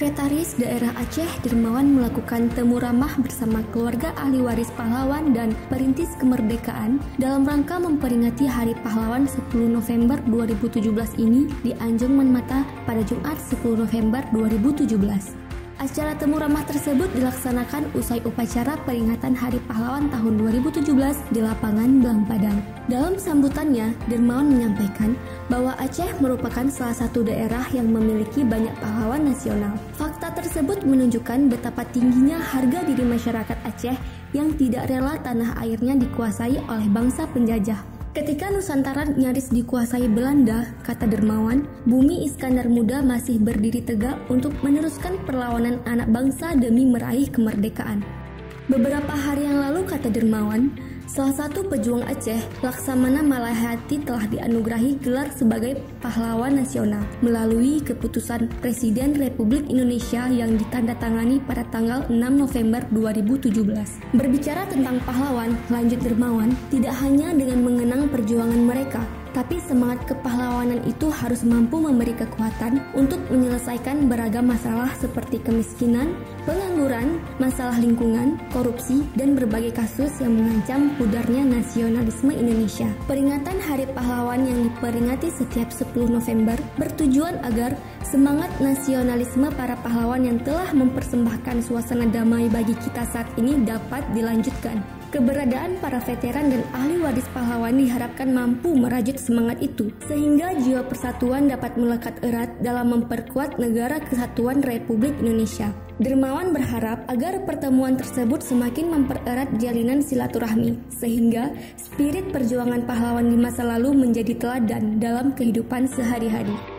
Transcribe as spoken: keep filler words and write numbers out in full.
Sekretaris Daerah Aceh Dermawan melakukan temu ramah bersama keluarga ahli waris pahlawan dan perintis kemerdekaan dalam rangka memperingati Hari Pahlawan sepuluh November dua ribu tujuh belas ini di Anjung Manmata pada Jumat sepuluh November dua ribu tujuh belas. Acara temu ramah tersebut dilaksanakan usai upacara peringatan Hari Pahlawan tahun dua ribu tujuh belas di lapangan Belang Padang. Dalam sambutannya, Dermawan menyampaikan bahwa Aceh merupakan salah satu daerah yang memiliki banyak pahlawan nasional. Fakta tersebut menunjukkan betapa tingginya harga diri masyarakat Aceh yang tidak rela tanah airnya dikuasai oleh bangsa penjajah. Ketika Nusantara nyaris dikuasai Belanda, kata Dermawan, Bumi Iskandar Muda masih berdiri tegak untuk meneruskan perlawanan anak bangsa demi meraih kemerdekaan. Beberapa hari yang lalu, kata Dermawan, salah satu pejuang Aceh, Laksamana Malahati, telah dianugerahi gelar sebagai pahlawan nasional melalui keputusan Presiden Republik Indonesia yang ditandatangani pada tanggal enam November dua ribu tujuh belas. Berbicara tentang pahlawan, lanjut Dermawan, tidak hanya dengan mengenang perjuangan mereka, tapi semangat kepahlawanan itu harus mampu memberi kekuatan untuk menyelesaikan beragam masalah seperti kemiskinan, pengangguran, masalah lingkungan, korupsi, dan berbagai kasus yang mengancam pudarnya nasionalisme Indonesia. Peringatan Hari Pahlawan yang diperingati setiap sepuluh November bertujuan agar semangat nasionalisme para pahlawan yang telah mempersembahkan suasana damai bagi kita saat ini dapat dilanjutkan. Keberadaan para veteran dan ahli waris pahlawan diharapkan mampu merajut semangat itu, sehingga jiwa persatuan dapat melekat erat dalam memperkuat negara kesatuan Republik Indonesia. Dermawan berharap agar pertemuan tersebut semakin mempererat jalinan silaturahmi, sehingga spirit perjuangan pahlawan di masa lalu menjadi teladan dalam kehidupan sehari-hari.